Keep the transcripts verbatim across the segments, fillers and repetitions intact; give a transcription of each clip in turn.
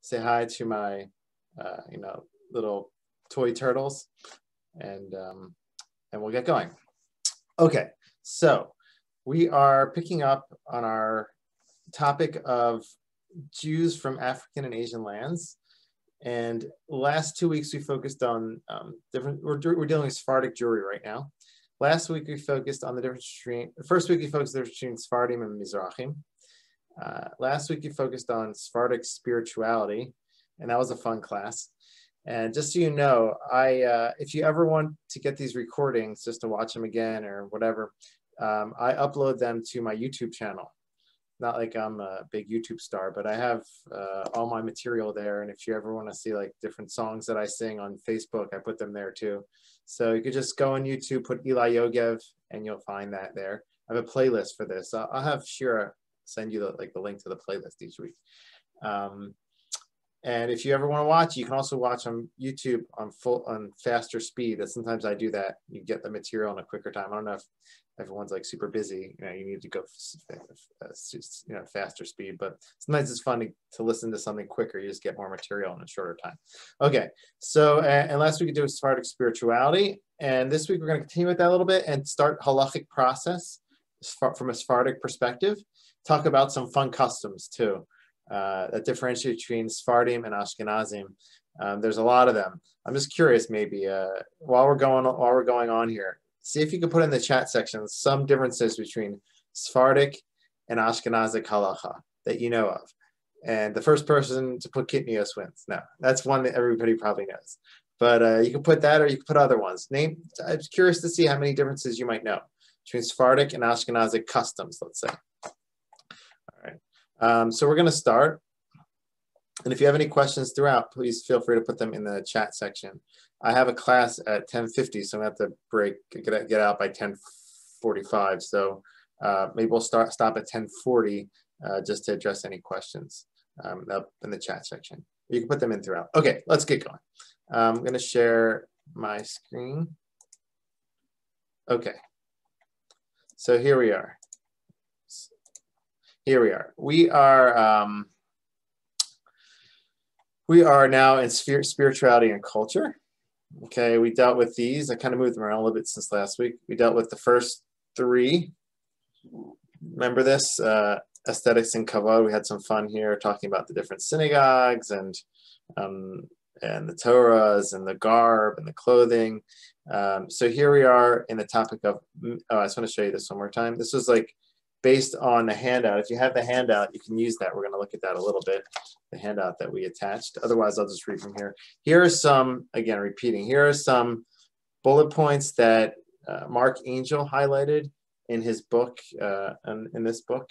say hi to my, uh, you know, little toy turtles, and um, and we'll get going. Okay, so we are picking up on our topic of Jews from African and Asian lands. And last two weeks we focused on um, different, we're, we're dealing with Sephardic Jewry right now. Last week we focused on the difference between, first week we focused on the difference between Sephardim and Mizrahim. Uh, last week you focused on Sephardic spirituality, and that was a fun class. And just so you know, I uh, if you ever want to get these recordings just to watch them again or whatever, um, I upload them to my YouTube channel. Not like I'm a big YouTube star, but I have uh, all my material there. And if you ever want to see like different songs that I sing on Facebook, I put them there too. So you could just go on YouTube, put Eli Yogev, and you'll find that there. I have a playlist for this. I'll, I'll have Shira send you the, like the link to the playlist each week. Um, and if you ever want to watch, you can also watch on YouTube on full on faster speed. That sometimes I do that. You get the material in a quicker time. I don't know if everyone's like super busy, you know, you need to go uh, you know, faster speed, but sometimes it's fun to, to listen to something quicker. You just get more material in a shorter time. Okay, so uh, and last week we did Sephardic spirituality, and this week we're going to continue with that a little bit and start halachic process from a Sephardic perspective. Talk about some fun customs too uh, that differentiate between Sephardim and Ashkenazim. Um, there's a lot of them. I'm just curious, maybe uh, while we're going while we're going on here, see if you can put in the chat section some differences between Sephardic and Ashkenazic halacha that you know of. And the first person to put Kitnios wins. No, that's one that everybody probably knows. But uh, you can put that, or you can put other ones. Name. I'm curious to see how many differences you might know between Sephardic and Ashkenazic customs, let's say. All right. Um, so we're going to start. And if you have any questions throughout, please feel free to put them in the chat section. I have a class at ten fifty, so I'm going to have to break, get, get out by ten forty-five. So uh, maybe we'll start stop at ten forty uh, just to address any questions um, up in the chat section. You can put them in throughout. Okay, let's get going. Um, I'm going to share my screen. Okay. So here we are. Here we are. We are... Um, We are now in spir spirituality and culture. Okay, we dealt with these. I kind of moved them around a little bit since last week. We dealt with the first three. Remember this? Uh, aesthetics and kavod. We had some fun here talking about the different synagogues and um, and the Torahs and the garb and the clothing. Um, so here we are in the topic of, oh, I just want to show you this one more time. This was like based on the handout. If you have the handout, you can use that. We're going to look at that a little bit, the handout that we attached. Otherwise, I'll just read from here. Here are some, again, repeating, here are some bullet points that uh, Mark Angel highlighted in his book, uh, in, in this book,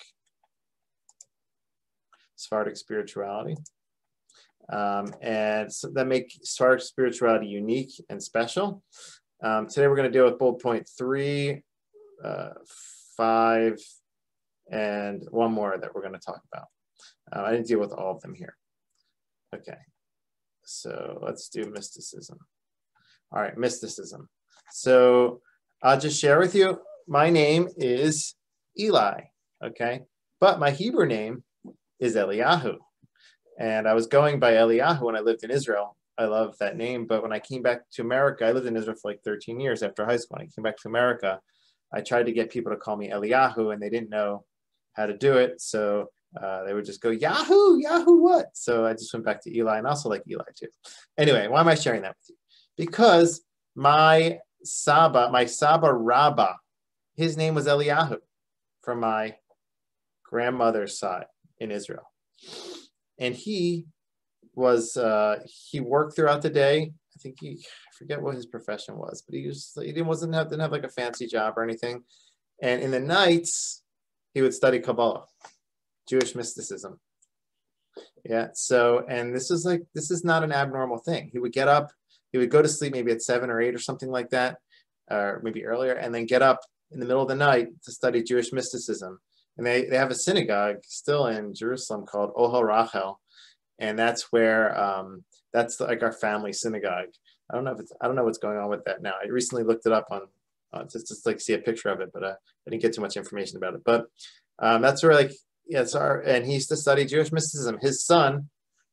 Sephardic Spirituality. Um, and so that make Sephardic spirituality unique and special. Um, today, we're going to deal with bullet point three, uh, five, and one more that we're going to talk about. Uh, I didn't deal with all of them here. Okay, so let's do mysticism. All right, mysticism. So I'll just share with you, my name is Eli, okay? But my Hebrew name is Eliyahu. And I was going by Eliyahu when I lived in Israel. I love that name, but when I came back to America, I lived in Israel for like thirteen years after high school. When I came back to America, I tried to get people to call me Eliyahu, and they didn't know how to do it. So uh, they would just go, Yahoo, Yahoo what? So I just went back to Eli, and I also like Eli too. Anyway, why am I sharing that with you? Because my Saba, my Saba Rabbah, his name was Eliyahu from my grandmother's side in Israel. And he was, uh, he worked throughout the day. I think he, I forget what his profession was, but he was, he didn't, wasn't have, didn't have like a fancy job or anything. And in the nights, he would study Kabbalah, Jewish mysticism. Yeah, so, and this is like, this is not an abnormal thing. He would get up, he would go to sleep maybe at seven or eight or something like that, or maybe earlier, and then get up in the middle of the night to study Jewish mysticism. And they, they have a synagogue still in Jerusalem called Ohel Rachel. And that's where, um, that's like our family synagogue. I don't know if it's, I don't know what's going on with that now. I recently looked it up on, uh, just, just like see a picture of it, but uh, I didn't get too much information about it. But um, that's where like, yeah, it's our, and he used to study Jewish mysticism. His son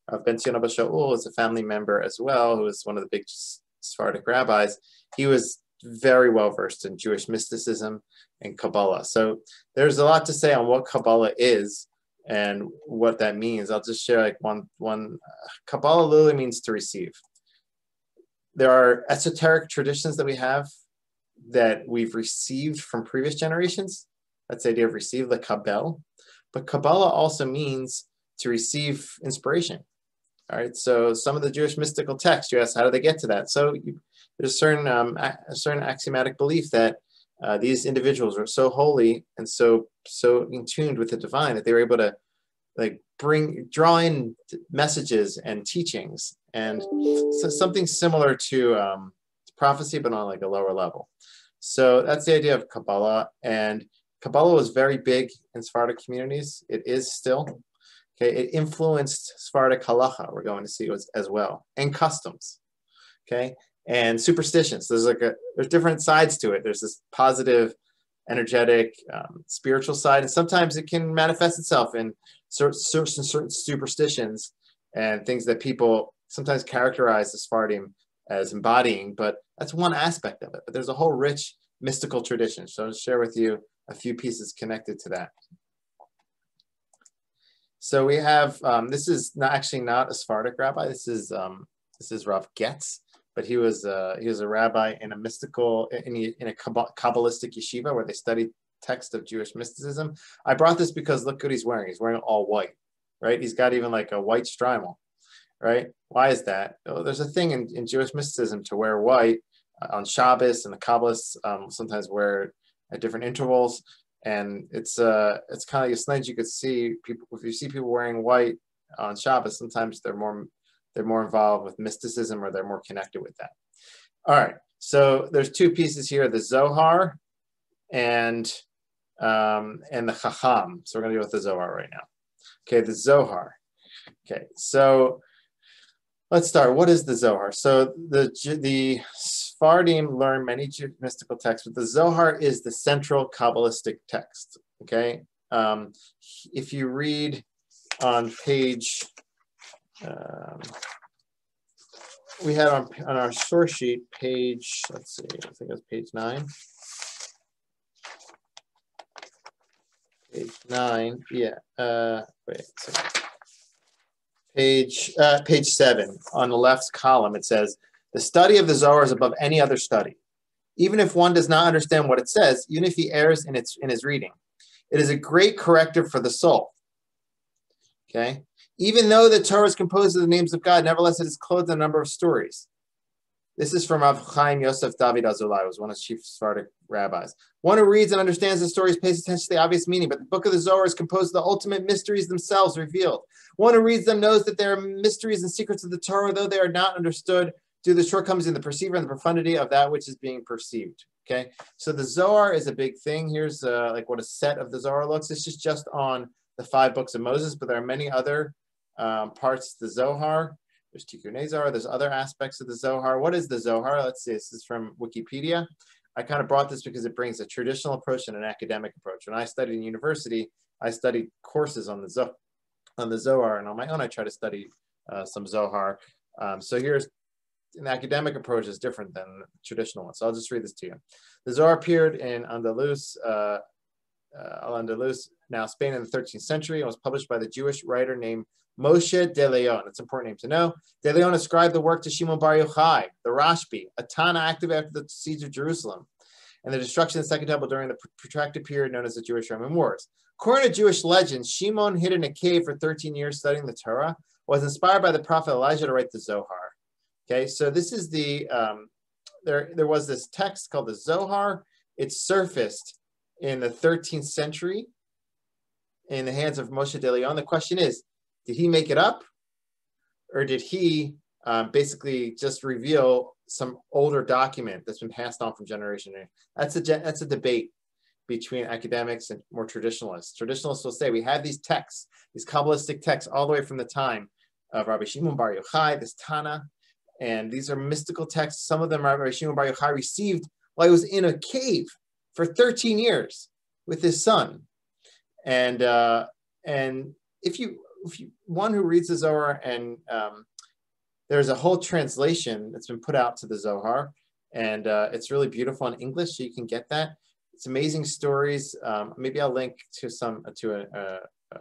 Rav Ben Zion Abba Shaul is a family member as well, who was one of the big Sephardic rabbis. He was very well versed in Jewish mysticism and Kabbalah. So there's a lot to say on what Kabbalah is and what that means. I'll just share like one one. Kabbalah literally means to receive. There are esoteric traditions that we have that we've received from previous generations. That's the idea of receive, the Kabbalah. But Kabbalah also means to receive inspiration. All right, so some of the Jewish mystical texts, you ask, how do they get to that? So you, there's a certain, um, a certain axiomatic belief that uh, these individuals are so holy and so so in tuned with the divine that they were able to like bring, draw in messages and teachings, and so something similar to um, prophecy, but on like a lower level. So that's the idea of Kabbalah, and Kabbalah was very big in Sephardic communities. It is still. Okay, it influenced Sephardic halacha, we're going to see as, as well, and customs, okay, and superstitions. There's like a, there's different sides to it. There's this positive, energetic, um, spiritual side, and sometimes it can manifest itself in certain, certain, certain superstitions and things that people sometimes characterize the Sephardim as embodying, but that's one aspect of it. But there's a whole rich mystical tradition. So I'll share with you a few pieces connected to that. So we have, um, this is not actually not a Sephardic rabbi. This is um, this is Rav Getz, but he was uh, he was a rabbi in a mystical, in a, in a Kabbalistic yeshiva where they studied text of Jewish mysticism. I brought this because look what he's wearing. He's wearing all white, right? He's got even like a white shtreimel, right? Why is that? Oh, there's a thing in, in Jewish mysticism to wear white uh, on Shabbos, and the Kabbalists um, sometimes wear at different intervals. And it's uh it's kind of like sometimes you could see people, if you see people wearing white on Shabbos, sometimes they're more they're more involved with mysticism, or they're more connected with that. All right, so there's two pieces here: the Zohar and um, and the Chacham. So we're gonna deal with the Zohar right now. Okay, the Zohar. Okay, so let's start. What is the Zohar? So the the Sephardim learn many mystical texts, but the Zohar is the central Kabbalistic text. Okay, um, if you read on page, um, we had on on our source sheet page. Let's see, I think it was page nine. Page nine, yeah. Uh, wait. So page uh, page seven on the left column, it says, the study of the Zohar is above any other study. Even if one does not understand what it says, even if he errs in its in his reading, it is a great corrective for the soul. Okay? Even though the Torah is composed of the names of God, nevertheless it is clothed in a number of stories. This is from Rav Chaim Yosef David Azulai, who was one of the chief Sephardic rabbis. One who reads and understands the stories pays attention to the obvious meaning, but the book of the Zohar is composed of the ultimate mysteries themselves revealed. One who reads them knows that there are mysteries and secrets of the Torah, though they are not understood due to the shortcomings in the perceiver and the profundity of that which is being perceived. Okay, so the Zohar is a big thing. Here's uh, like what a set of the Zohar looks. This is just on the five books of Moses, but there are many other um, parts of the Zohar. There's Tikkun Zohar, there's other aspects of the Zohar. What is the Zohar? Let's see, this is from Wikipedia. I kind of brought this because it brings a traditional approach and an academic approach. When I studied in university, I studied courses on the, Zohar, on the Zohar, and on my own, I try to study uh, some Zohar. Um, so here's an academic approach is different than the traditional one. So I'll just read this to you. The Zohar appeared in Andalus, uh, uh, Al-Andalus, now Spain, in the thirteenth century, and was published by the Jewish writer named Moshe de Leon. It's an important name to know. De Leon ascribed the work to Shimon Bar Yochai, the Rashbi, a Tana active after the siege of Jerusalem, and the destruction of the Second Temple during the protracted period known as the Jewish-Roman Wars. According to Jewish legends, Shimon hid in a cave for thirteen years studying the Torah, was inspired by the prophet Elijah to write the Zohar. Okay, so this is the, um, there, there was this text called the Zohar. It surfaced in the thirteenth century in the hands of Moshe de Leon. The question is, did he make it up, or did he um, basically just reveal some older document that's been passed on from generation to generation? That's a, that's a debate between academics and more traditionalists. Traditionalists will say we have these texts, these Kabbalistic texts, all the way from the time of Rabbi Shimon Bar Yochai, this Tana, and these are mystical texts. Some of them Rabbi Shimon Bar Yochai received while he was in a cave for thirteen years with his son. And uh, and if you if you, one who reads the Zohar, and um, there's a whole translation that's been put out to the Zohar, and uh, it's really beautiful in English, so you can get that. It's amazing stories. Um, maybe I'll link to some to a, a,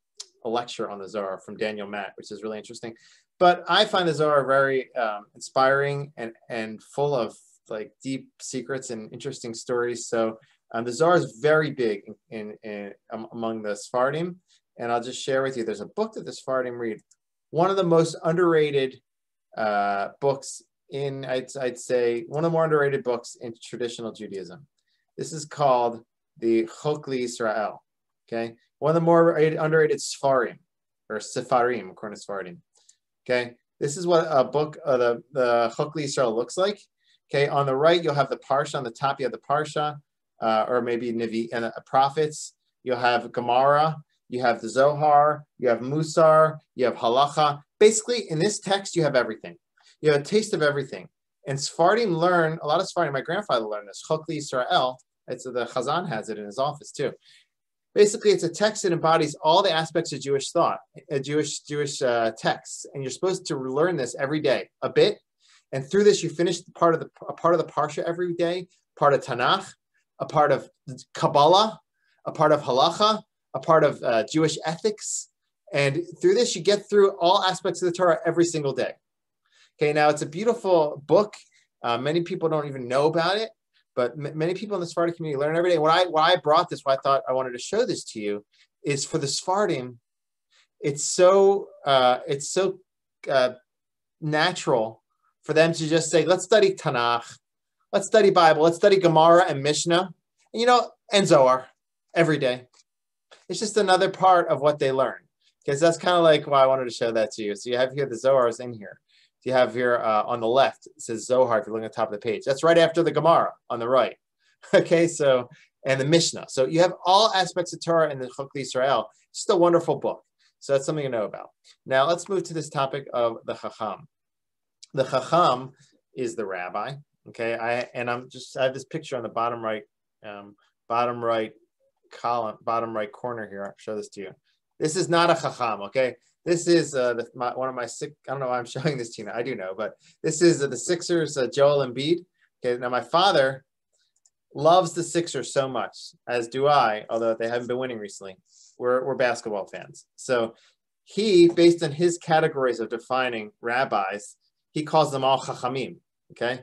a lecture on the Zohar from Daniel Matt, which is really interesting. But I find the Zohar very um, inspiring and and full of like deep secrets and interesting stories. So um, the Zohar is very big in, in, in um, among the Sephardim. And I'll just share with you, there's a book that the Sephardim read. One of the most underrated uh, books in, I'd, I'd say, one of the more underrated books in traditional Judaism. This is called the Chok Israel. Okay, one of the more underrated Sepharim, or Sepharim, according to Sephardim. Okay, this is what a book of the the Chok Israel looks like. Okay, on the right you'll have the parsha. On the top you have the parsha, uh, or maybe Nevi and uh, prophets. You'll have Gemara. You have the Zohar. You have Musar. You have Halacha. Basically, in this text you have everything. You have a taste of everything. And Sephardim learn, a lot of Sephardim, my grandfather learned this, Chok Israel. It's the Chazan has it in his office too. Basically, it's a text that embodies all the aspects of Jewish thought, a Jewish Jewish uh, texts, and you're supposed to learn this every day, a bit. And through this, you finish part of the a part of the parsha every day, part of Tanakh, a part of Kabbalah, a part of Halacha, a part of uh, Jewish ethics, and through this, you get through all aspects of the Torah every single day. Okay, now it's a beautiful book. Uh, many people don't even know about it, but m many people in the Sephardic community learn every day. What I why I brought this, why I thought I wanted to show this to you, is for the Sephardim, it's so uh, it's so uh, natural for them to just say, let's study Tanakh, let's study Bible, let's study Gemara and Mishnah, and you know, and Zohar every day. It's just another part of what they learn. Because that's kind of like why I wanted to show that to you. So you have here the Zohar is in here. You have here uh, on the left, it says Zohar if you're looking at the top of the page. That's right after the Gemara on the right. Okay, so, and the Mishnah. So you have all aspects of Torah in the Chok Israel. It's just a wonderful book. So that's something to know about. Now let's move to this topic of the Chacham. The Chacham is the rabbi. Okay, I and I'm just, I have this picture on the bottom right, um, bottom right column, bottom right corner here. I'll show this to you. This is not a Chacham, okay? This is uh, the, my, one of my six, I don't know why I'm showing this to you now. I do know, but this is uh, the Sixers, uh, Joel Embiid. Okay, now my father loves the Sixers so much, as do I, although they haven't been winning recently. We're, we're basketball fans. So he, based on his categories of defining rabbis, he calls them all Chachamim, okay?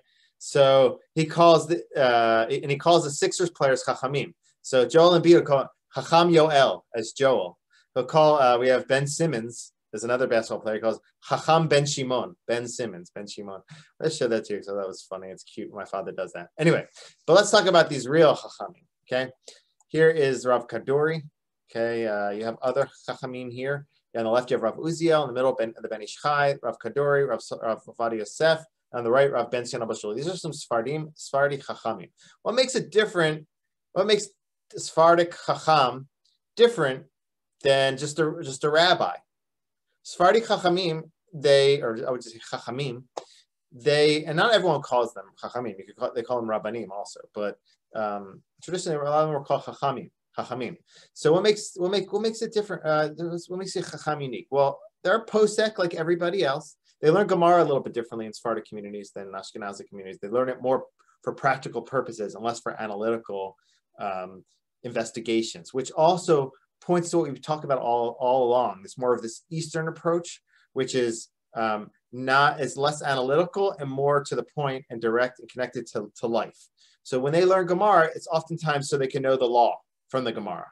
So he calls the, uh, and he calls the Sixers players Chachamim. So Joel Embiid will call Chacham Yoel as Joel. He'll call, uh, we have Ben Simmons, there's another basketball player, he calls Chacham Ben Shimon, Ben Simmons, Ben Shimon. Let's show that to you because that was funny. It's cute. My father does that. Anyway, but let's talk about these real Chachamim, okay? Here is Rav Kaduri, okay? Uh, you have other Chachamim here. On the left, you have Rav Uziel. In the middle, ben, the Ben Ish Chai, Rav Kaduri, Rav, Rav Vadi Yosef. On the right, Rav Ben Sion Abashul. These are some Sephardim, Sephardi Chachamim. What makes it different, what makes Sephardic Chacham different than just a just a rabbi? Sephardi Chachamim, they, or I would say Chachamim, they, and not everyone calls them Chachamim. You could call, they call them Rabbanim also, but um, traditionally a lot of them are called Chachamim. Chachamim. So what makes what make what makes it different? Uh, what makes it Chacham unique? Well, they're posek like everybody else. They learn Gemara a little bit differently in Sephardic communities than Ashkenazi communities. They learn it more for practical purposes and less for analytical um, investigations, which also points to what we've talked about all, all along. It's more of this Eastern approach, which is um, not as less analytical and more to the point and direct and connected to, to life. So when they learn Gemara, it's oftentimes so they can know the law from the Gemara.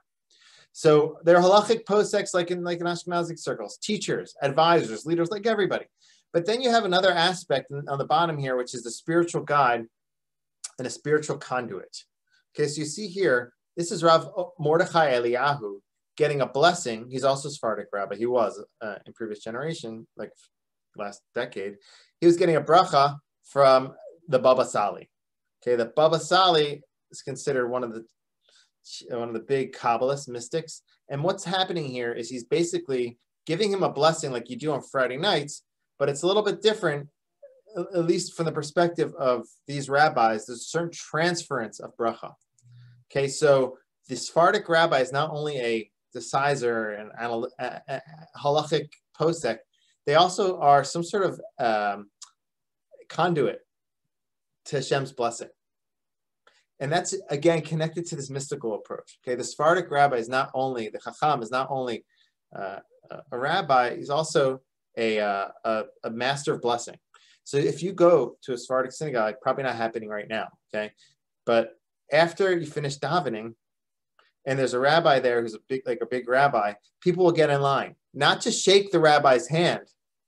So they're halachic poseks like in like in Ashkenazic circles, teachers, advisors, leaders, like everybody. But then you have another aspect on the bottom here, which is the spiritual guide and a spiritual conduit. Okay, so you see here, this is Rav Mordechai Eliyahu getting a blessing. He's also a Sephardic rabbi. He was uh, in previous generation, like last decade. He was getting a bracha from the Baba Sali. Okay, the Baba Sali is considered one of the one of the big Kabbalist mystics. And what's happening here is he's basically giving him a blessing like you do on Friday nights, but it's a little bit different, at least from the perspective of these rabbis. There's a certain transference of bracha. Okay, so the Sephardic rabbi is not only a decizer and anal- uh, uh, halachic posek, they also are some sort of um, conduit to Hashem's blessing. And that's, again, connected to this mystical approach. Okay, the Sephardic rabbi is not only, the Chacham is not only uh, a rabbi, he's also a, uh, a, a master of blessing. So if you go to a Sephardic synagogue, probably not happening right now, okay? But after you finish davening, and there's a rabbi there who's a big, like a big rabbi, people will get in line, not to shake the rabbi's hand,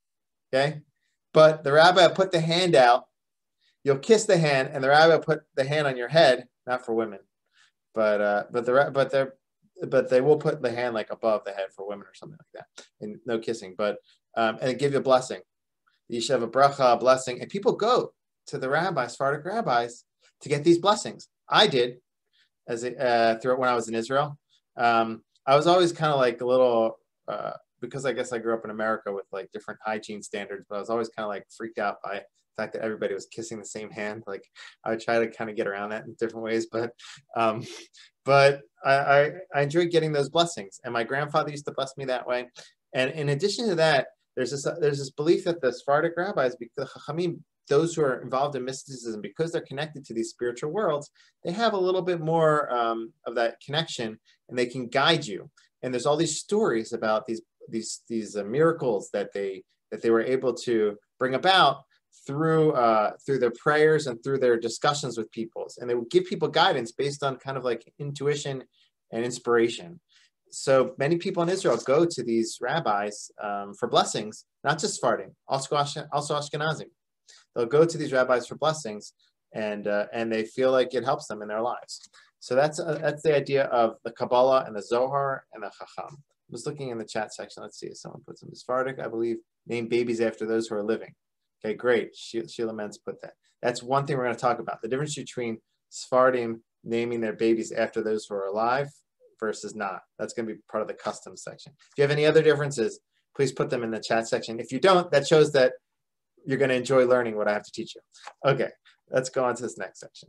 okay? But the rabbi will put the hand out, you'll kiss the hand, and the rabbi will put the hand on your head, not for women, but uh, but the but they but they will put the hand like above the head for women or something like that, and no kissing, but um, and give you a blessing. You should have a bracha, a blessing, and people go to the rabbis, Sephardic rabbis, to get these blessings. I did, as a, uh, through when I was in Israel. Um, I was always kind of like a little. Uh, because I guess I grew up in America with like different hygiene standards, but I was always kind of like freaked out by the fact that everybody was kissing the same hand. Like I would try to kind of get around that in different ways, but um, but I, I, I enjoyed getting those blessings. And my grandfather used to bless me that way. And in addition to that, there's this, there's this belief that the Sephardic rabbis, because Chachamim, those who are involved in mysticism, because they're connected to these spiritual worlds, they have a little bit more um, of that connection, and they can guide you. And there's all these stories about these these these uh, miracles that they that they were able to bring about through uh, through their prayers and through their discussions with peoples, and they would give people guidance based on kind of like intuition and inspiration. So many people in Israel go to these rabbis um, for blessings, not just Sephardim, also also Ashkenazim. They'll go to these rabbis for blessings, and uh, and they feel like it helps them in their lives. So that's uh, that's the idea of the Kabbalah and the Zohar and the Chacham. I was looking in the chat section. Let's see if someone put some Sephardic, I believe, name babies after those who are living. Okay, great. Sheila Menz put that. That's one thing we're going to talk about. The difference between Sephardim naming their babies after those who are alive versus not. That's going to be part of the customs section. If you have any other differences, please put them in the chat section. If you don't, that shows that you're going to enjoy learning what I have to teach you. Okay, let's go on to this next section.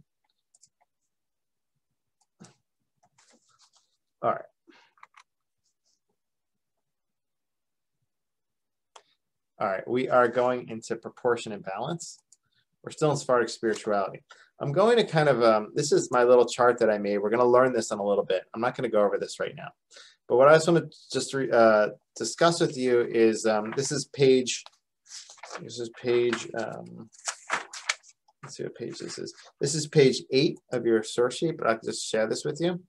All right. All right, we are going into proportion and balance. We're still in Sephardic spirituality. I'm going to kind of, um, this is my little chart that I made. We're going to learn this in a little bit. I'm not going to go over this right now. But what I just want to just re, uh, discuss with you is, um, this is page, this is page, um, let's see what page this is. This is page eight of your source sheet, but I'll just share this with you.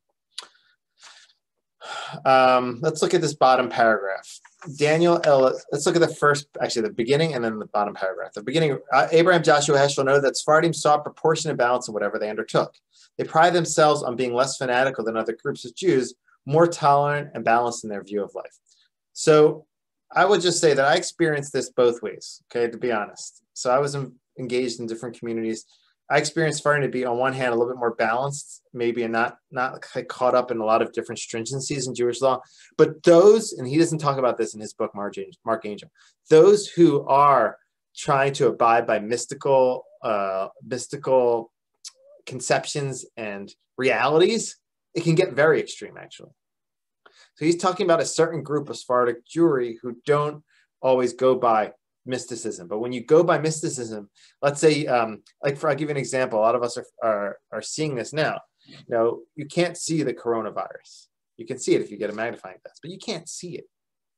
Um, let's look at this bottom paragraph. Daniel, El, let's look at the first, actually the beginning and then the bottom paragraph. The beginning, uh, Abraham, Joshua, Heschel know that Sephardim sought proportion and balance in whatever they undertook. They pride themselves on being less fanatical than other groups of Jews, more tolerant and balanced in their view of life. So I would just say that I experienced this both ways, okay, to be honest. So I was in, engaged in different communities. I experienced Sephardim to be, on one hand, a little bit more balanced, maybe, and not not caught up in a lot of different stringencies in Jewish law. But those, and he doesn't talk about this in his book, Mark Angel, Mark Angel, those who are trying to abide by mystical, uh, mystical conceptions and realities, it can get very extreme, actually. So he's talking about a certain group of Sephardic Jewry who don't always go by mysticism. But when you go by mysticism, let's say, um, like for, I'll give you an example. A lot of us are, are, are seeing this now. You know, you can't see the coronavirus. You can see it if you get a magnifying glass, but you can't see it.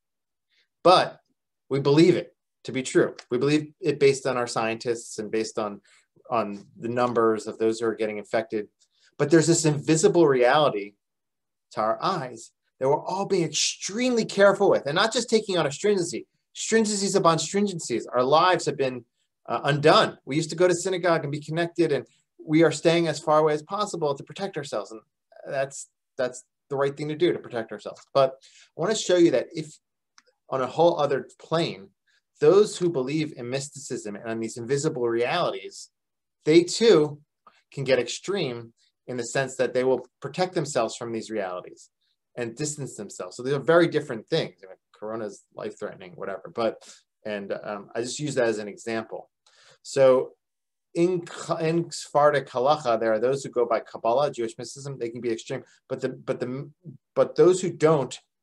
But we believe it to be true. We believe it based on our scientists and based on, on the numbers of those who are getting infected. But there's this invisible reality to our eyes that we're all being extremely careful with, and not just taking on a stringency. Stringencies upon stringencies. Our lives have been uh, undone. We used to go to synagogue and be connected, and we are staying as far away as possible to protect ourselves. And that's that's the right thing to do, to protect ourselves. But I want to show you that if on a whole other plane, those who believe in mysticism and on these invisible realities, they too can get extreme in the sense that they will protect themselves from these realities and distance themselves. So these are very different things. I mean, Corona is life-threatening, whatever. But, and um, I just use that as an example. So in, in Sephardic Halacha, there are those who go by Kabbalah, Jewish mysticism. They can be extreme, but the but the but those who don't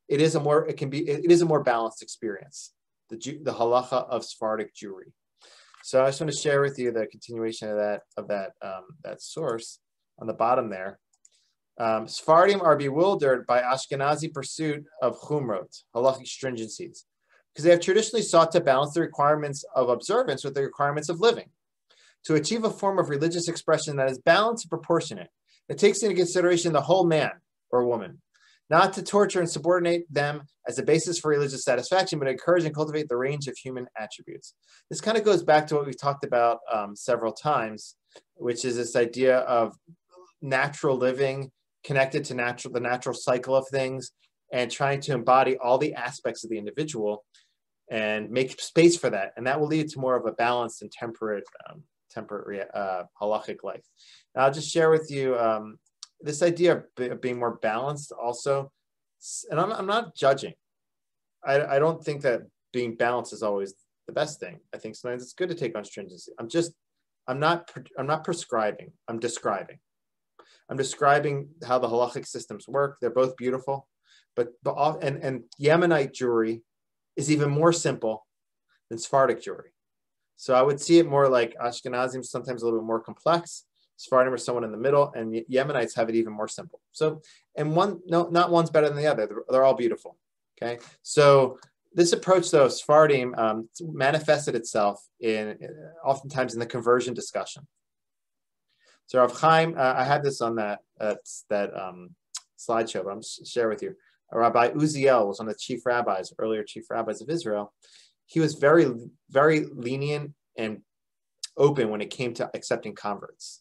it is a more, it can be, it is a more balanced experience, the, the halacha of Sephardic Jewry. So I just want to share with you the continuation of that, of that, um, that source on the bottom there. Um, Sephardim are bewildered by Ashkenazi pursuit of chumrot, halachic stringencies, because they have traditionally sought to balance the requirements of observance with the requirements of living, to achieve a form of religious expression that is balanced and proportionate. It takes into consideration the whole man or woman, not to torture and subordinate them as a basis for religious satisfaction, but encourage and cultivate the range of human attributes. This kind of goes back to what we've talked about um, several times, which is this idea of natural living, connected to natural, the natural cycle of things, and trying to embody all the aspects of the individual and make space for that. And that will lead to more of a balanced and temperate, um, temperate uh, halachic life. Now, I'll just share with you um, this idea of, be, of being more balanced also. And I'm, I'm not judging. I, I don't think that being balanced is always the best thing. I think sometimes it's good to take on stringency. I'm just, I'm not, I'm not prescribing, I'm describing. I'm describing how the halachic systems work. They're both beautiful, but, but and, and Yemenite Jewry is even more simple than Sephardic Jewry. So I would see it more like Ashkenazim, sometimes a little bit more complex. Sephardim are someone in the middle, and Yemenites have it even more simple. So, and one, no, not one's better than the other. They're, they're all beautiful. Okay. So this approach, though, Sephardim um, manifested itself in oftentimes in the conversion discussion. So Rav Chaim, uh, I had this on that uh, that um, slideshow, but I'm just share with you. Rabbi Uziel was one of the chief rabbis, earlier chief rabbis of Israel. He was very, very lenient and open when it came to accepting converts.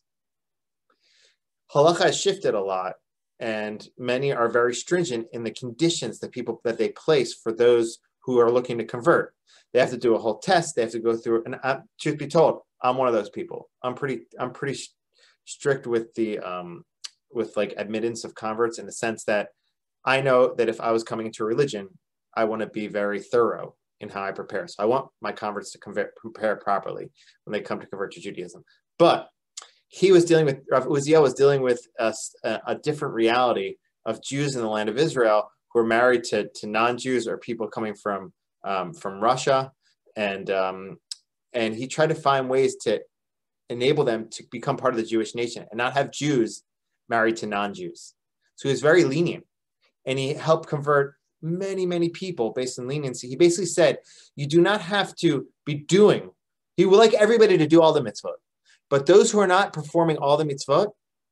Halacha has shifted a lot, and many are very stringent in the conditions that people that they place for those who are looking to convert. They have to do a whole test. They have to go through. And uh, truth be told, I'm one of those people. I'm pretty. I'm pretty strict with the um, with like admittance of converts in the sense that I know that if I was coming into a religion, I want to be very thorough in how I prepare. So I want my converts to convert, prepare properly when they come to convert to Judaism. But he was dealing with, Rav Uziel was dealing with a, a different reality of Jews in the land of Israel who are married to, to non-Jews or people coming from um, from Russia. And, um, and he tried to find ways to enable them to become part of the Jewish nation and not have Jews married to non-Jews. So he was very lenient, and he helped convert many, many people based on leniency. He basically said, you do not have to be doing, he would like everybody to do all the mitzvot, but those who are not performing all the mitzvot,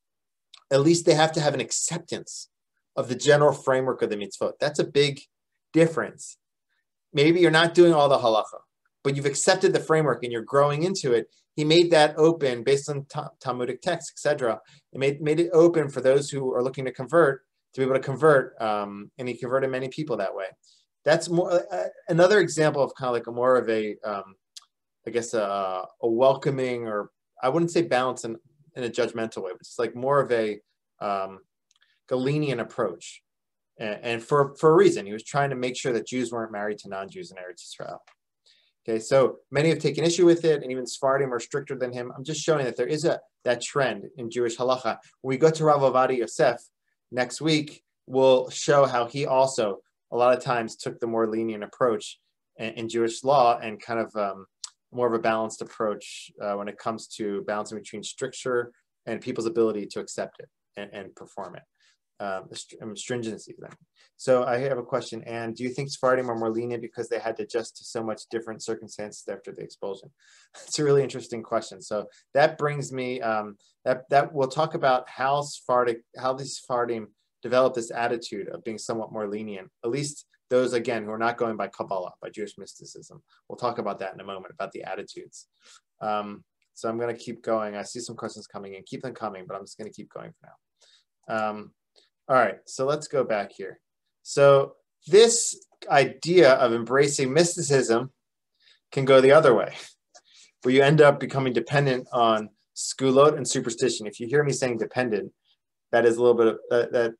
at least they have to have an acceptance of the general framework of the mitzvot. That's a big difference. Maybe you're not doing all the halacha, but you've accepted the framework and you're growing into it. He made that open based on Talmudic texts, et cetera. It made, made it open for those who are looking to convert to be able to convert, um, and he converted many people that way. That's more uh, another example of kind of like a more of a, um, I guess, a, a welcoming, or I wouldn't say balance in, in a judgmental way, but it's like more of a, um, a lenient approach. And, and for, for a reason, he was trying to make sure that Jews weren't married to non-Jews in Eretz Israel. Okay, so many have taken issue with it, and even Sephardim are stricter than him. I'm just showing that there is a that trend in Jewish halacha. When we go to Rav Ovadia Yosef next week, we'll show how he also a lot of times took the more lenient approach in, in Jewish law and kind of um, more of a balanced approach uh, when it comes to balancing between stricture and people's ability to accept it and, and perform it. Um, stringency then. So I have a question, Anne. Do you think Sephardim are more lenient because they had to adjust to so much different circumstances after the expulsion? It's a really interesting question. So that brings me, um, that, that we'll talk about how Sephardic, how the Sephardim developed this attitude of being somewhat more lenient, at least those, again, who are not going by Kabbalah, by Jewish mysticism. We'll talk about that in a moment, about the attitudes. Um, so I'm going to keep going. I see some questions coming in. Keep them coming, but I'm just going to keep going for now. Um, All right, so let's go back here. So this idea of embracing mysticism can go the other way, where you end up becoming dependent on skulot and superstition. If you hear me saying dependent, that is a little bit of, uh, that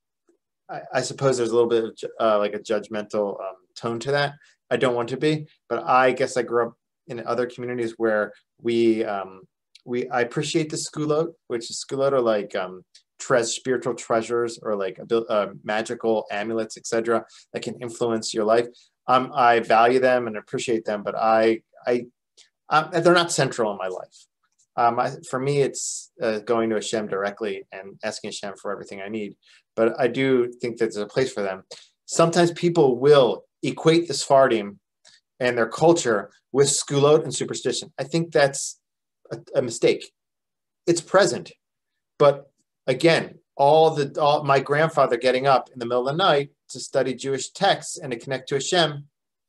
I, I suppose there's a little bit of uh, like a judgmental um, tone to that. I don't want to be, but I guess I grew up in other communities where we, um, we I appreciate the skulot, which is skulot are like, um, tre spiritual treasures or like uh, magical amulets, et cetera, that can influence your life. Um, I value them and appreciate them, but I, I, I they're not central in my life. Um, I, for me, it's uh, going to Hashem directly and asking Hashem for everything I need. But I do think that there's a place for them. Sometimes people will equate the Sephardim and their culture with skulot and superstition. I think that's a, a mistake. It's present, but again, all the all, my grandfather getting up in the middle of the night to study Jewish texts and to connect to Hashem,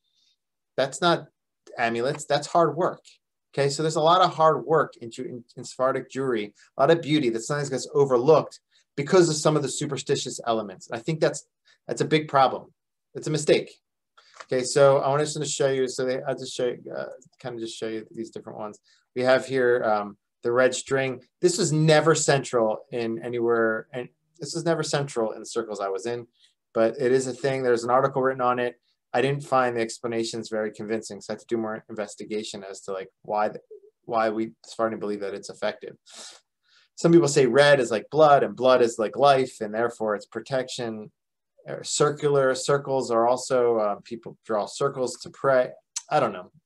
that's not amulets, that's hard work. Okay, so there's a lot of hard work in, in, in Sephardic Jewry, a lot of beauty that sometimes gets overlooked because of some of the superstitious elements. I think that's that's a big problem. It's a mistake. Okay, so I want to just show you, so they, I'll just show you, uh, kind of just show you these different ones. We have here um, the red string. This was never central in anywhere, and this was never central in the circles I was in, but it is a thing. There's an article written on it. I didn't find the explanations very convincing, so I had to do more investigation as to like why the, why we starting to believe that it's effective. Some people say red is like blood, and blood is like life, and therefore it's protection. Circular circles are also uh, people draw circles to pray. I don't know.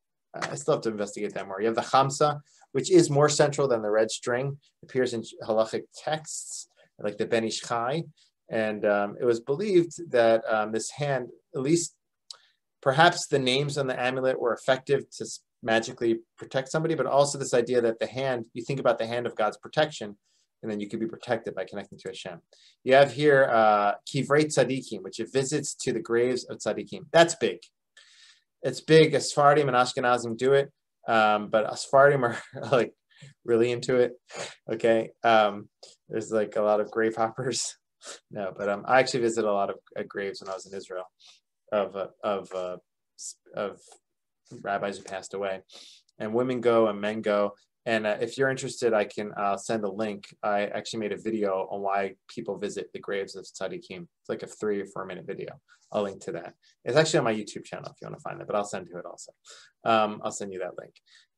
I still have to investigate that more. You have the Chamsa, which is more central than the red string. It appears in halachic texts like the Ben Ish Chai, and um, it was believed that um, this hand, at least perhaps the names on the amulet were effective to magically protect somebody, but also this idea that the hand, you think about the hand of God's protection, and then you could be protected by connecting to Hashem. You have here uh, Kivrei Tzadikim, which it visits to the graves of Tzadikim. That's big. It's big. Sephardim and Ashkenazim do it, um, but Sephardim are like really into it. Okay, um, there's like a lot of grave hoppers. No, but um, I actually visited a lot of uh, graves when I was in Israel of uh, of uh, of rabbis who passed away, and women go and men go. And uh, if you're interested, I can uh, send a link. I actually made a video on why people visit the graves of Tzadikim. It's like a three or four minute video. I'll link to that. It's actually on my YouTube channel if you want to find it, but I'll send you it also. Um, I'll send you that link.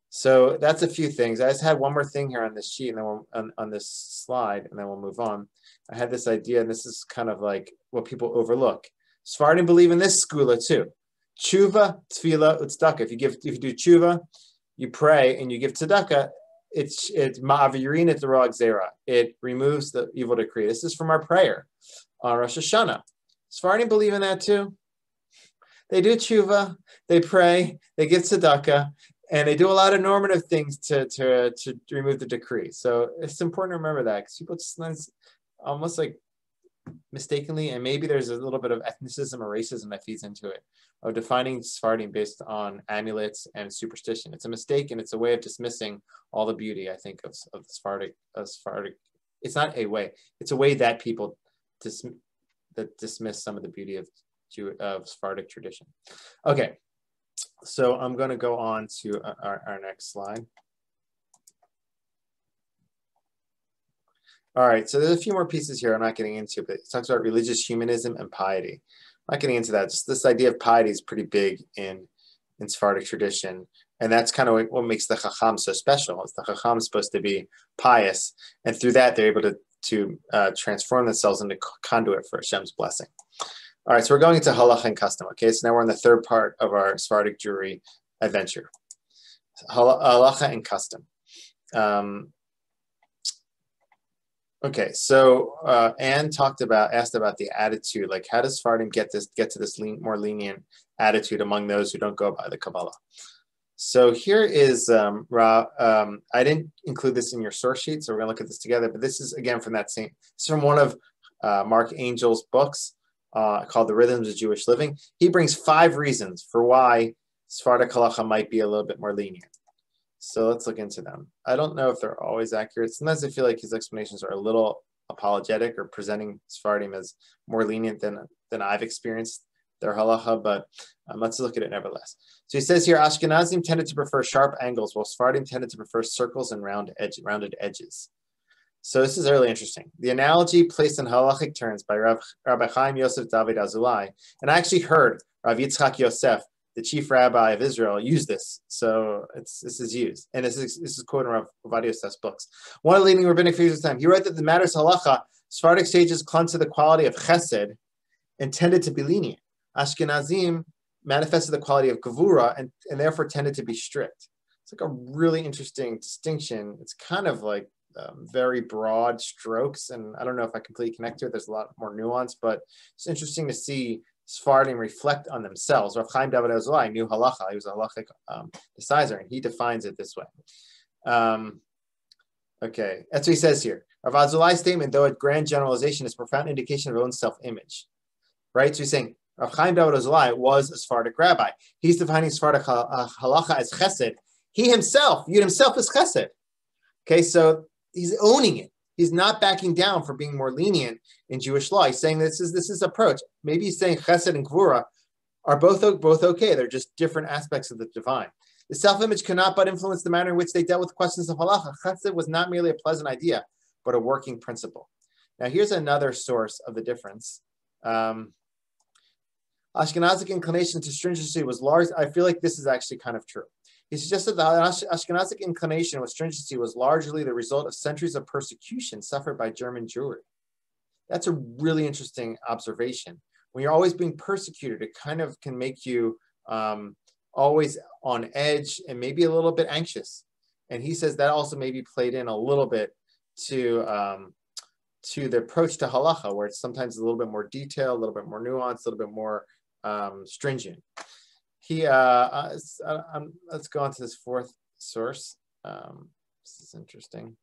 So that's a few things. I just had one more thing here on this sheet and then we'll, on, on this slide, and then we'll move on. I had this idea, and this is kind of like what people overlook. Sephardim believe in this skula too. Tshuva, tefillah, utzedakah. If you give, if you do tshuva, you pray and you give tzedakah, it's it's ma'avirin et ra gzera. It removes the evil decree. This is from our prayer on Rosh Hashanah. Sephardim believe in that too. They do tshuva, they pray, they give tzedakah, and they do a lot of normative things to to to remove the decree. So it's important to remember that, because people just almost like mistakenly, and maybe there's a little bit of ethnicism or racism that feeds into it, of defining Sephardim based on amulets and superstition. It's a mistake, and it's a way of dismissing all the beauty, I think, of, of Sephardic, of Sephardic. It's not a way. It's a way that people dis, that dismiss some of the beauty of, Jew, of Sephardic tradition. Okay, so I'm going to go on to our, our next slide. All right, so there's a few more pieces here I'm not getting into, but it talks about religious humanism and piety. I'm not getting into that. Just this idea of piety is pretty big in, in Sephardic tradition. And that's kind of what makes the Chacham so special. Is the Chacham is supposed to be pious. And through that, they're able to, to uh, transform themselves into conduit for Hashem's blessing. All right, so we're going into Halacha and custom. Okay, so now we're in the third part of our Sephardic Jewry adventure. Halacha and custom. Um, Okay, so uh, Anne talked about, asked about the attitude, like how does Sephardim get this, get to this lean, more lenient attitude among those who don't go by the Kabbalah? So here is, um, Ra, um, I didn't include this in your source sheet, so we're gonna look at this together, but this is again from that same, it's from one of uh, Mark Angel's books uh, called The Rhythms of Jewish Living. He brings five reasons for why Sephardic Halacha might be a little bit more lenient. So let's look into them. I don't know if they're always accurate. Sometimes I feel like his explanations are a little apologetic or presenting Sephardim as more lenient than, than I've experienced their halacha, but um, let's look at it nevertheless. So he says here, Ashkenazim tended to prefer sharp angles, while Sephardim tended to prefer circles and round edge, rounded edges. So this is really interesting. The analogy placed in halachic terms by Rav, Rabbi Chaim Yosef David Azulai, and I actually heard Rav Yitzchak Yosef the chief rabbi of Israel, used this. So it's this is used. And this is, this is quoted in Rav Ovadia Yosef's books. One of the leading rabbinic figures of the time, he wrote that the matters of halacha, Sephardic sages clung to the quality of chesed and tended to be lenient. Ashkenazim manifested the quality of gevura and, and therefore tended to be strict. It's like a really interesting distinction. It's kind of like um, very broad strokes, and I don't know if I completely connect to it. There's a lot more nuance, but it's interesting to see Sephardim reflect on themselves. Rav Chaim David Ozolai knew halacha. He was a halachic um, decider, and he defines it this way. Um, okay, that's what he says here. Rav Ozolai's statement, though a grand generalization, is a profound indication of his own self-image. Right? So he's saying Rav Chaim David Ozolai was a Sephardic rabbi. He's defining Sephardic halacha as chesed. He himself viewed himself as chesed. Okay, so he's owning it. He's not backing down for being more lenient in Jewish law. He's saying this is this is approach. Maybe he's saying chesed and gvura are both, both okay. They're just different aspects of the divine. The self-image cannot but influence the manner in which they dealt with questions of halacha. Chesed was not merely a pleasant idea, but a working principle. Now, here's another source of the difference. Um, Ashkenazic inclination to stringency was large. I feel like this is actually kind of true. He suggested that the Ashkenazic inclination with stringency was largely the result of centuries of persecution suffered by German Jewry. That's a really interesting observation. When you're always being persecuted, it kind of can make you um, always on edge and maybe a little bit anxious. And he says that also maybe played in a little bit to, um, to the approach to halacha, where it's sometimes a little bit more detailed, a little bit more nuanced, a little bit more um, stringent. He, uh, uh, um, let's go on to this fourth source. Um, this is interesting.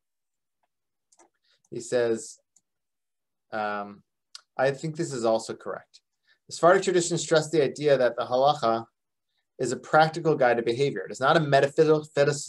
He says, um, I think this is also correct. The Sephardic tradition stressed the idea that the halacha is a practical guide to behavior. It is not a metaphysical,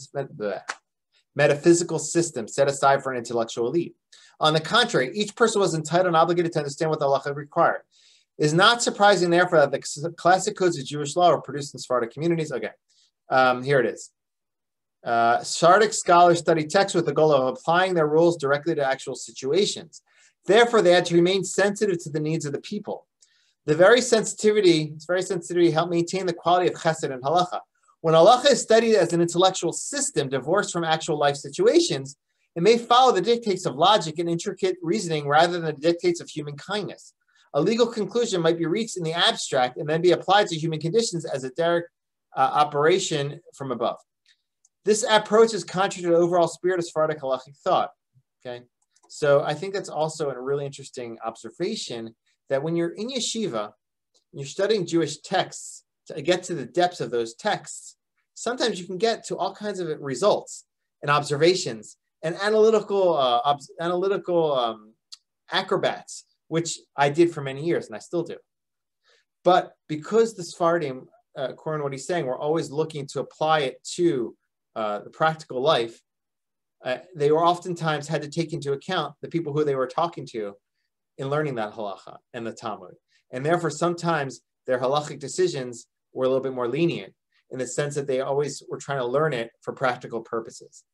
metaphysical system set aside for an intellectual elite. On the contrary, each person was entitled and obligated to understand what the halacha required. It is not surprising, therefore, that the classic codes of Jewish law were produced in Sephardic communities. Okay, um, here it is. Uh, Sephardic scholars study texts with the goal of applying their rules directly to actual situations. Therefore, they had to remain sensitive to the needs of the people. The very sensitivity, this very sensitivity helped maintain the quality of chesed and halacha. When halacha is studied as an intellectual system divorced from actual life situations, it may follow the dictates of logic and intricate reasoning rather than the dictates of human kindness. A legal conclusion might be reached in the abstract and then be applied to human conditions as a direct uh, operation from above. This approach is contrary to the overall spirit of Sephardic halachic thought. Okay, so I think that's also a really interesting observation, that when you're in yeshiva, and you're studying Jewish texts, to get to the depths of those texts, sometimes you can get to all kinds of results and observations and analytical uh, ob analytical um, acrobats, which I did for many years and I still do. But because the Sephardim, uh, according to what he's saying, we're always looking to apply it to uh, the practical life, uh, they were oftentimes had to take into account the people who they were talking to in learning that halacha and the Talmud. And therefore, sometimes their halachic decisions were a little bit more lenient in the sense that they always were trying to learn it for practical purposes.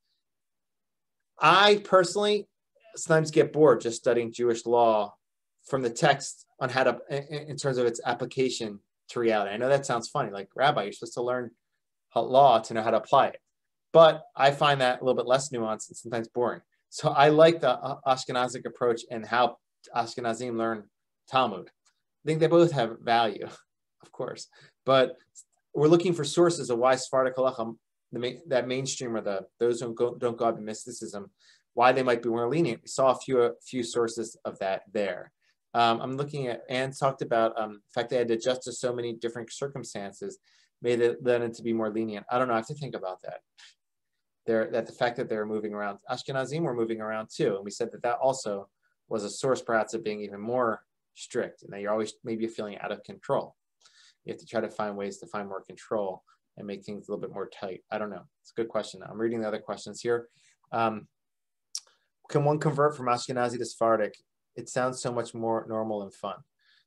I personally sometimes get bored just studying Jewish law from the text on how to, in terms of its application to reality. I know that sounds funny, like, Rabbi, you're supposed to learn law to know how to apply it. But I find that a little bit less nuanced and sometimes boring. So I like the Ashkenazic approach and how Ashkenazim learn Talmud. I think they both have value, of course. But we're looking for sources of why Sephardic halacha, the main, that mainstream, or the those who go, don't go up in mysticism, why they might be more lenient. We saw a few a few sources of that there. Um, I'm looking at, Anne talked about um, the fact they had to adjust to so many different circumstances, made it then to be more lenient. I don't know, I have to think about that. They're, that the fact that they're moving around, Ashkenazim were moving around too. And we said that that also was a source perhaps of being even more strict, and that you're always maybe feeling out of control. You have to try to find ways to find more control and make things a little bit more tight. I don't know. It's a good question. I'm reading the other questions here. Um, can one convert from Ashkenazi to Sephardic? It sounds so much more normal and fun.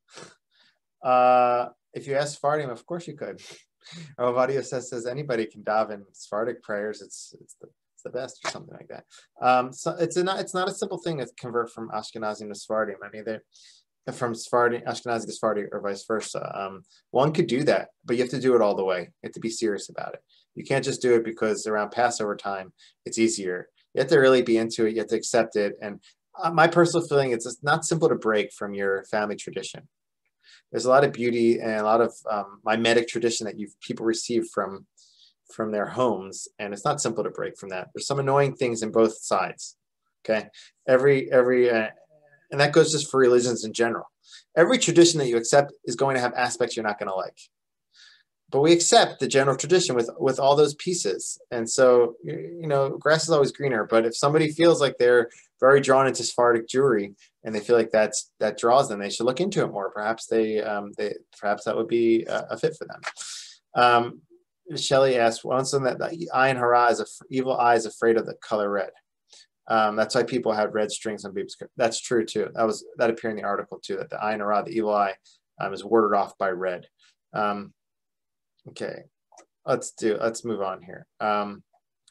Uh, if you ask Sephardim, of course you could. Rav Ovadia says, says anybody can daven Sephardic prayers. It's it's the it's the best, or something like that. Um, so it's a not it's not a simple thing to convert from Ashkenazim to Sephardim. I mean, from Sephardi, Ashkenazi to Sephardi, or vice versa. Um, one could do that, but you have to do it all the way. You have to be serious about it. You can't just do it because around Passover time, it's easier. You have to really be into it. You have to accept it. And uh, my personal feeling is it's not simple to break from your family tradition. There's a lot of beauty and a lot of um, mimetic tradition that you people receive from, from their homes. And it's not simple to break from that. There's some annoying things in both sides. Okay. Every, every, uh, and that goes just for religions in general. Every tradition that you accept is going to have aspects you're not going to like. But we accept the general tradition with, with all those pieces. And so, you know, grass is always greener. But if somebody feels like they're very drawn into Sephardic Jewry and they feel like that's that draws them, they should look into it more. Perhaps they, um, they perhaps that would be a, a fit for them. Um, Shelley asked, once that the ayin hara is a evil eye is afraid of the color red. Um, that's why people had red strings on baby's. That's true too. That was that appeared in the article too. That the ayin hara, the evil eye, um, is warded off by red. Um, okay, let's do. Let's move on here. Um,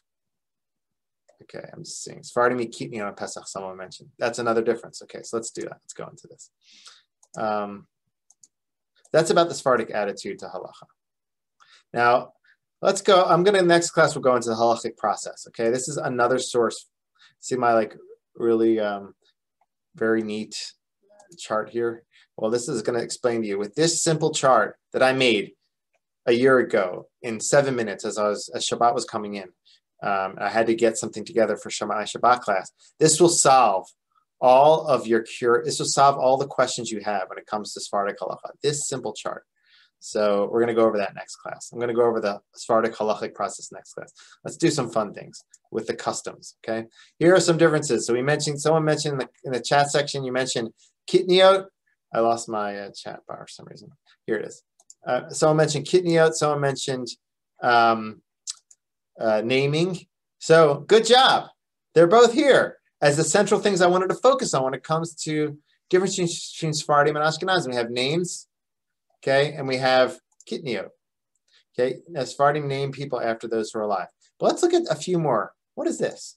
okay, I'm just seeing Sephardim eat kitni on Pesach. Someone mentioned that's another difference. Okay, so let's do that. Let's go into this. Um, that's about the Sephardic attitude to halacha. Now, let's go. I'm going to next class. We'll go into the halachic process. Okay, this is another source. See my like really um, very neat chart here? Well, this is going to explain to you with this simple chart that I made a year ago in seven minutes as I was as Shabbat was coming in. Um, I had to get something together for my Shabbat class. This will solve all of your cure. This will solve all the questions you have when it comes to Sephardic halacha. This simple chart. So we're going to go over that next class. I'm going to go over the Sephardic halachic process next class. Let's do some fun things with the customs, okay? Here are some differences. So we mentioned, someone mentioned in the, in the chat section, you mentioned kitniot. I lost my uh, chat bar for some reason. Here it is. Uh, someone mentioned kitniot. Someone mentioned um, uh, naming. So good job. They're both here as the central things I wanted to focus on when it comes to difference between Sephardim and Ashkenazim. We have names. Okay, and we have kitniot. Okay, now Sephardim name people after those who are alive. But let's look at a few more. What is this?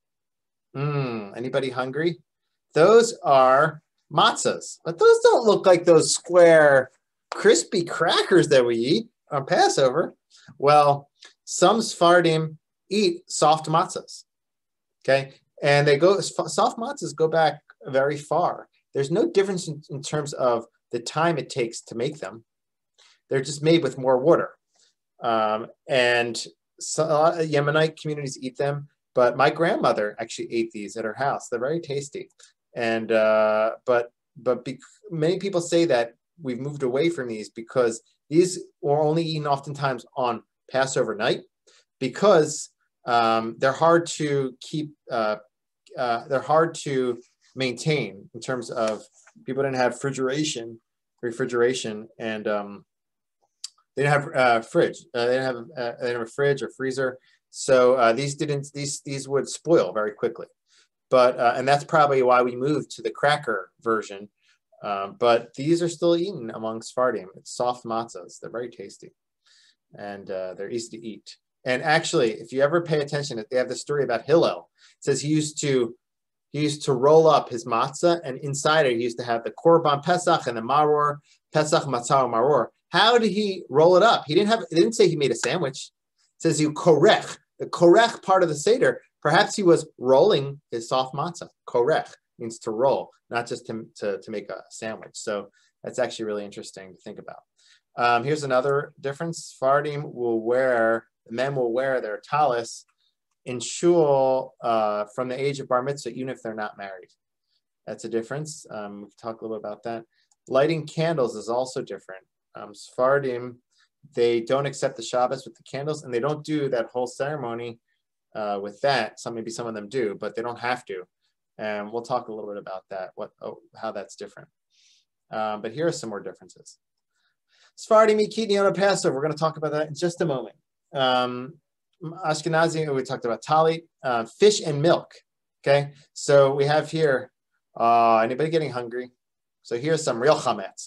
Mm, anybody hungry? Those are matzahs, but those don't look like those square, crispy crackers that we eat on Passover. Well, some Sephardim eat soft matzahs. Okay, and they go soft matzahs go back very far. There's no difference in, in terms of the time it takes to make them. They're just made with more water. Um, and so, a lot of Yemenite communities eat them, but my grandmother actually ate these at her house. They're very tasty. And, uh, but but be, many people say that we've moved away from these because these were only eaten oftentimes on Passover night because um, they're hard to keep, uh, uh, they're hard to maintain in terms of people didn't have refrigeration, refrigeration, and um, they didn't have uh, fridge. Uh, they didn't have uh, they didn't have a fridge or freezer, so uh, these didn't these these would spoil very quickly. But uh, and that's probably why we moved to the cracker version. Um, but these are still eaten among Sephardim. It's soft matzahs. They're very tasty, and uh, they're easy to eat. And actually, if you ever pay attention, they have the story about Hillel. It says he used to. He used to roll up his matzah, and inside it, he used to have the korban pesach and the maror, pesach, matzah, maror. How did he roll it up? He didn't have. It didn't say he made a sandwich. It says you korech, the korech part of the seder. Perhaps he was rolling his soft matzah. Korech means to roll, not just to, to, to make a sandwich. So that's actually really interesting to think about. Um, here's another difference. Sephardim will wear, the men will wear their talis in shul uh, from the age of bar mitzvah, even if they're not married. That's a difference. Um, we can talk a little bit about that. Lighting candles is also different. Um, Sephardim, they don't accept the Shabbos with the candles, and they don't do that whole ceremony uh, with that. Some maybe some of them do, but they don't have to. And we'll talk a little bit about that, what oh, how that's different. Um, but here are some more differences. Sephardim eat kitni on a Passover. We're going to talk about that in just a moment. Um, Ashkenazi, we talked about talit, uh, fish and milk. Okay, so we have here, uh, anybody getting hungry? So here's some real chametz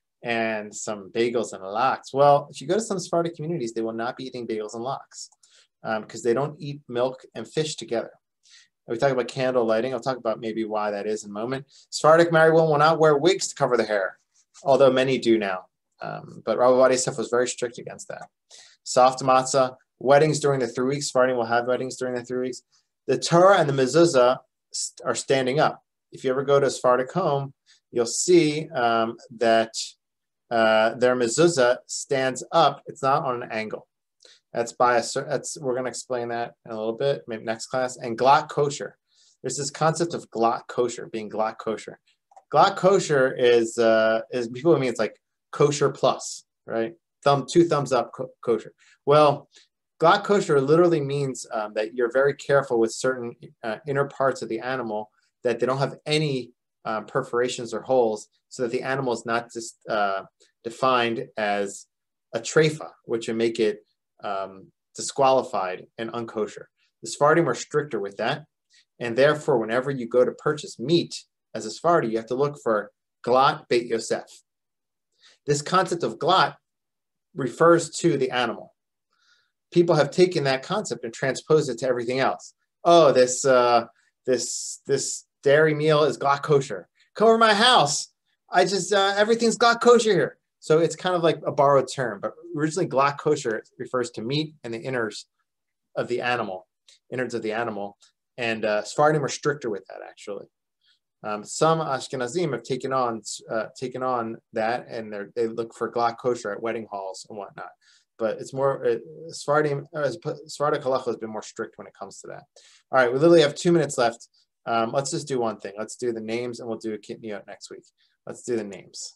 and some bagels and lox. Well, if you go to some Sephardic communities, they will not be eating bagels and lox um, because they don't eat milk and fish together. We talk about candle lighting. I'll talk about maybe why that is in a moment. Sephardic married women will not wear wigs to cover the hair, although many do now. Um, but Rav Ovadia Yosef was very strict against that. Soft matzah, weddings during the three weeks. Sephardim will have weddings during the three weeks. The Torah and the mezuzah are standing up. If you ever go to a Sephardic home, you'll see um, that uh, their mezuzah stands up. It's not on an angle. That's by a. That's we're going to explain that in a little bit, maybe next class. And glatt kosher. There's this concept of glatt kosher, being glatt kosher. Glatt kosher is uh, is people mean it's like kosher plus, right? Thumb, two thumbs up co kosher. Well, glatt kosher literally means um, that you're very careful with certain uh, inner parts of the animal, that they don't have any um, perforations or holes, so that the animal is not just uh, defined as a treifa, which would make it um, disqualified and unkosher. The Sephardim are stricter with that, and therefore, whenever you go to purchase meat as a Sephardi, you have to look for glatt Beit Yosef. This concept of glatt refers to the animal. People have taken that concept and transposed it to everything else. Oh, this uh, this this dairy meal is glatt kosher. Come over to my house. I just uh, everything's glatt kosher here. So it's kind of like a borrowed term, but originally glatt kosher refers to meat and the innards of the animal, innards of the animal. And uh, Sephardim are stricter with that, actually. Um, some Ashkenazim have taken on uh, taken on that, and they look for glatt kosher at wedding halls and whatnot. But it's more uh, Sephardim, uh, Sephardic halacha has been more strict when it comes to that. All right, we literally have two minutes left. Um, let's just do one thing. Let's do the names, and we'll do a kitniot next week. Let's do the names.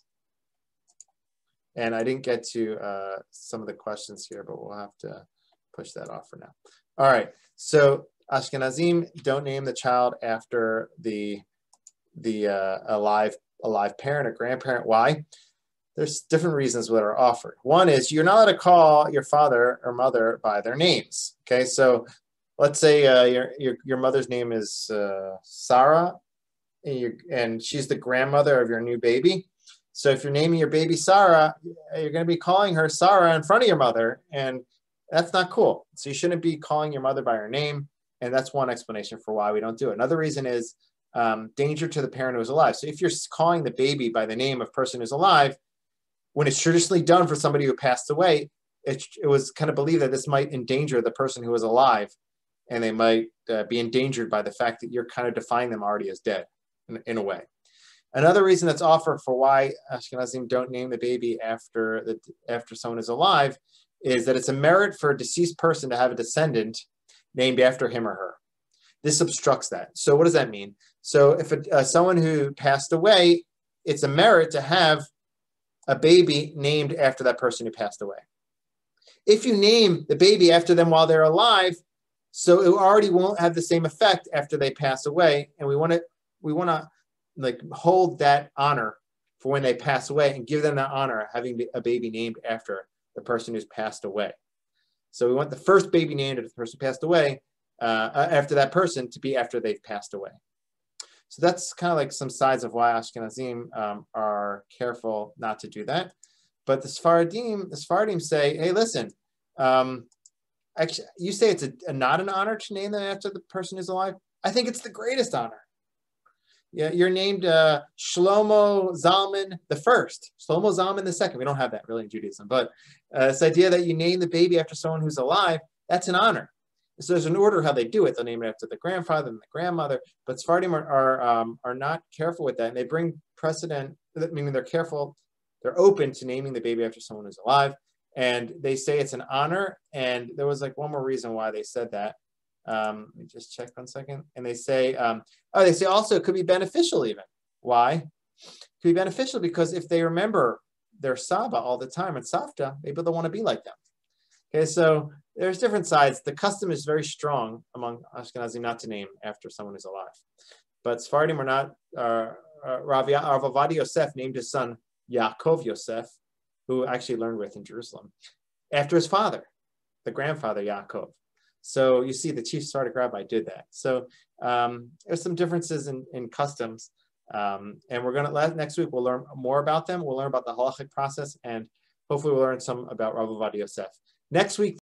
And I didn't get to uh, some of the questions here, but we'll have to push that off for now. All right, so Ashkenazim don't name the child after the the uh, alive alive parent or grandparent. Why? There's different reasons that are offered. One is you're not allowed to call your father or mother by their names. Okay, so let's say uh, your, your your mother's name is uh, Sarah, and, you and she's the grandmother of your new baby. So if you're naming your baby Sarah, you're going to be calling her Sarah in front of your mother, and that's not cool. So you shouldn't be calling your mother by her name, and that's one explanation for why we don't do it. Another reason is um, danger to the parent who's alive. So if you're calling the baby by the name of person who's alive, when it's traditionally done for somebody who passed away, it, it was kind of believed that this might endanger the person who was alive, and they might uh, be endangered by the fact that you're kind of defining them already as dead in, in a way. Another reason that's offered for why Ashkenazim don't name the baby after the, after someone is alive is that it's a merit for a deceased person to have a descendant named after him or her. This obstructs that. So what does that mean? So if a, uh, someone who passed away, it's a merit to have a baby named after that person who passed away. If you name the baby after them while they're alive, so it already won't have the same effect after they pass away, and we want to we want to like hold that honor for when they pass away and give them that honor of having a baby named after the person who's passed away. So we want the first baby named after the person who passed away uh, after that person to be after they've passed away. So that's kind of like some sides of why Ashkenazim um, are careful not to do that. But the Sephardim, the Sephardim say, hey, listen, um, actually, you say it's a, a, not an honor to name them after the person who's alive. I think it's the greatest honor. Yeah, you're named uh, Shlomo Zalman the first, Shlomo Zalman the second. We don't have that really in Judaism, but uh, this idea that you name the baby after someone who's alive, that's an honor. So there's an order how they do it. They'll name it after the grandfather and the grandmother, but Sephardim are are, um, are not careful with that, and they bring precedent, meaning they're careful, they're open to naming the baby after someone who's alive, and they say it's an honor. And there was like one more reason why they said that. Um, let me just check one second. And they say, um, oh, they say also it could be beneficial even. Why? It could be beneficial because if they remember their Saba all the time and Savta, maybe they'll want to be like them. Okay, so there's different sides. The custom is very strong among Ashkenazim not to name after someone who's alive. But Sephardim are not, uh, uh, Rav Ovadia Yosef named his son Yaakov Yosef, who actually learned with in Jerusalem, after his father, the grandfather Yaakov. So you see the chief Sephardic rabbi did that. So um, there's some differences in, in customs. Um, and we're going to, next week, we'll learn more about them. We'll learn about the halachic process, and hopefully we'll learn some about Rav Ovadia Yosef. Next week,